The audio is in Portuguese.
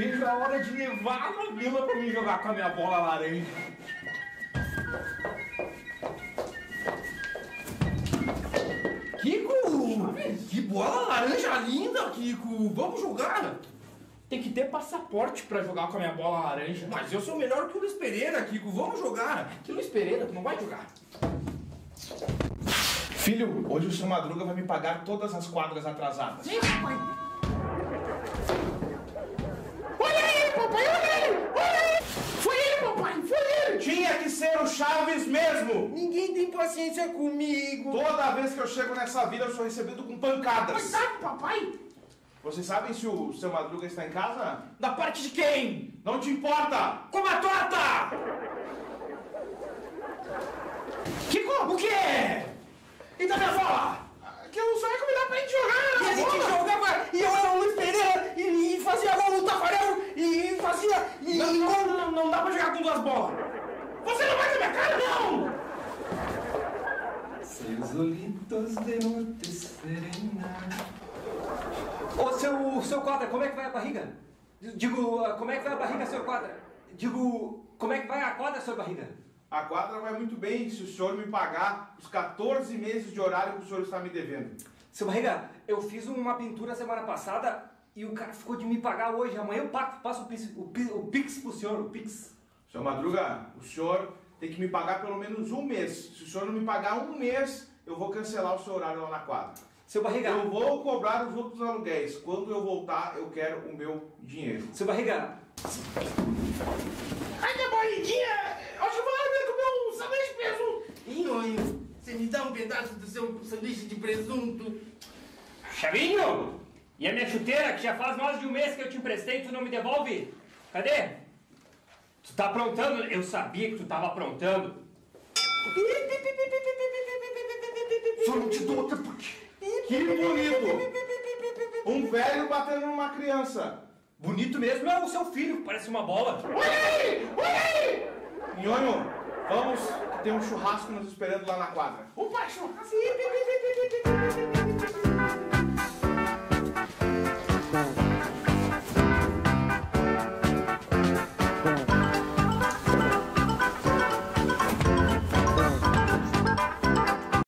vejo a hora de levar a vila pra mim jogar com a minha bola laranja. Kiko! Que bola laranja linda, Kiko! Vamos jogar? Tem que ter passaporte pra jogar com a minha bola laranja. Mas eu sou melhor que o Luiz Pereira, Kiko. Vamos jogar. Que Luiz Pereira? Tu não vai jogar. Filho, hoje o seu Madruga vai me pagar todas as quadras atrasadas. Sim, papai. Olha aí, papai, olha aí! Olha aí! Foi ele, papai, foi ele! Tinha que ser o Chaves mesmo! Ninguém tem paciência comigo. Toda vez que eu chego nessa vila eu sou recebido com pancadas. Coitado, papai! Vocês sabem se o seu Madruga está em casa? Da parte de quem? Não te importa! Como a torta! Kiko, o quê? E da minha bola? Que eu só ia convidar pra gente jogar! E a gente jogava, e eu era o Luiz Pereira, e fazia gol no Tafarel, e fazia... Não dá pra jogar com duas bolas! Você não vai na minha cara, não! Seus olitos de noite serena. Ô, seu Quadra, como é que vai a barriga? Digo, como é que vai a barriga, seu Quadra? Digo, como é que vai a quadra, seu barriga? A quadra vai muito bem se o senhor me pagar os 14 meses de horário que o senhor está me devendo. Seu barriga, eu fiz uma pintura semana passada e o cara ficou de me pagar hoje. Amanhã eu passo o Pix pro senhor, o Pix. Seu Madruga, o senhor tem que me pagar pelo menos um mês. Se o senhor não me pagar um mês, eu vou cancelar o seu horário lá na quadra. Seu barriga... Eu vou cobrar os outros aluguéis. Quando eu voltar, eu quero o meu dinheiro. Seu barriga... Ai, minha barriguinha! Acho que vai comer um sanduíche de presunto! Inho, você me dá um pedaço do seu sanduíche de presunto? Chavinho! E a minha chuteira, que já faz mais de um mês que eu te emprestei e tu não me devolve? Cadê? Tu tá aprontando? Eu sabia que tu tava aprontando. Só não te dou outra porque... Que bonito! Um velho batendo numa criança. Bonito mesmo é o seu filho, que parece uma bola. Olha aí! Olha aí! Nhonho, vamos, tem um churrasco nos esperando lá na quadra. O pai churrasco!